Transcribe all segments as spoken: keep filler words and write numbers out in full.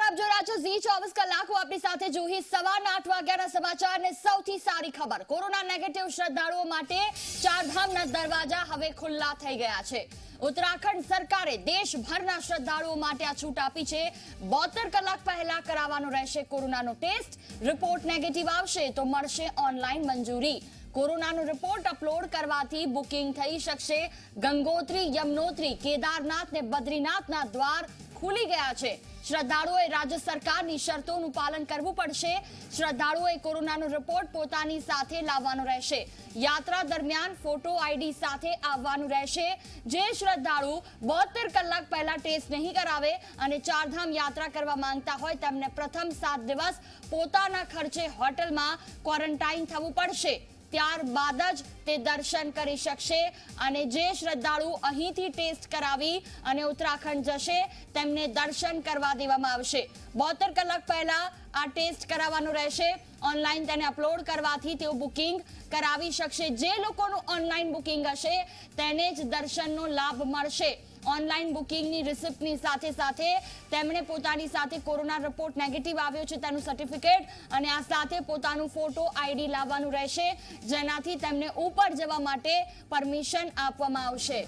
આપ જો રહ્યા છો ઝી ચોવીસ કલાક આપણી સાથે જુહી સવારના આઠ વાગ્યાના સમાચાર ને સૌથી સારી ખબર કોરોના નેગેટિવ શ્રદ્ધાળુઓ માટે ચારધામના દરવાજા હવે ખુલ્લા થઈ ગયા છે। ઉત્તરાખંડ સરકારે દેશભરના શ્રદ્ધાળુઓ માટે આ છૂટ આપી છે। બોતેર કલાક પહેલા કરાવવાનો રહેશે કોરોનાનો ટેસ્ટ। રિપોર્ટ નેગેટિવ આવશે તો મળશે ઓનલાઈન મંજૂરી। કોરોનાનો રિપોર્ટ અપલોડ કરવાથી બુકિંગ થઈ શકશે। ગંગોત્રી, યમનોત્રી, કેદારનાથ ને બદ્રીનાથના દ્વાર ખુલી ગયા છે। શ્રદ્ધાળુઓએ રાજ્ય સરકારની શરતોનું પાલન કરવું પડશે। શ્રદ્ધાળુઓએ કોરોનાનો રિપોર્ટ પોતાની સાથે લાવવાનો રહેશે। યાત્રા દરમિયાન ફોટો આઈડી સાથે આવવાનું રહેશે। જે શ્રદ્ધાળુ બોતેર કલાક પહેલા ટેસ્ટ નહીં કરાવે અને ચારધામ યાત્રા કરવા માંગતા હોય તેમને પ્રથમ સાત દિવસ પોતાના ખર્ચે હોટલમાં ક્વોરન્ટાઇન થવું પડશે। ત્યારબાદ જ તે દર્શન કરી શકશે અને જે શ્રદ્ધાળુ અહીંથી ટેસ્ટ કરાવી અને ઉત્તરાખંડ જશે તેમને દર્શન કરવા દેવામાં આવશે। બોતેર કલાક પહેલા આ ટેસ્ટ કરાવવાનો રહેશે। ઓનલાઈન તેને અપલોડ કરવાથી તેઓ બુકિંગ કરાવી શકશે। જે લોકોનું ઓનલાઈન બુકિંગ હશે તેને જ દર્શનનો લાભ મળશે। ઓનલાઈન બુકિંગની રિસિપ્ટની સાથે સાથે તેમણે પોતાની સાથે કોરોના રિપોર્ટ નેગેટિવ આવ્યો છે તેનું સર્ટિફિકેટ અને આ સાથે પોતાનું ફોટો આઈડી લાવવાનું રહેશે, જેનાથી તેમને ઉપર જવા માટે પરમિશન આપવામાં આવશે।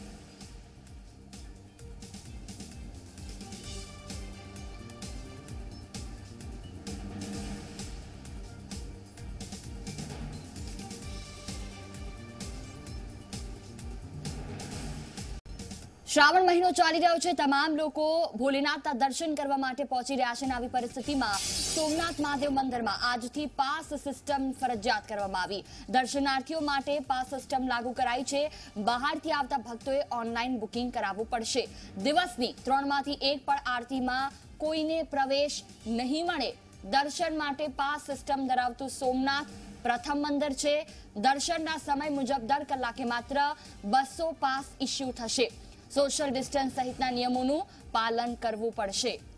શ્રાવણ મહિનો ચાલી રહ્યો છે। તમામ લોકો ભોલેનાથના દર્શન કરવા માટે પહોંચી રહ્યા છે। આવી પરિસ્થિતિમાં સોમનાથ મહાદેવ મંદિરમાં આજથી પાસ સિસ્ટમ ફરજિયાત કરવામાં આવી। દર્શનાર્થીઓ માટે પાસ સિસ્ટમ લાગુ કરાઈ છે। બહારથી આવતા ભક્તોએ ઓનલાઈન બુકિંગ કરાવવું પડશે। દિવસની ત્રણમાંથી એક પણ આરતીમાં કોઈને પ્રવેશ નહીં મળે। દર્શન માટે પાસ સિસ્ટમ ધરાવતું સોમનાથ પ્રથમ મંદિર છે। દર્શનના સમય મુજબ દર કલાકે માત્ર બસો પાસ ઇસ્યુ થશે। સોશિયલ ડિસ્ટન્સ સહિતના નિયમોનું પાલન કરવું પડશે।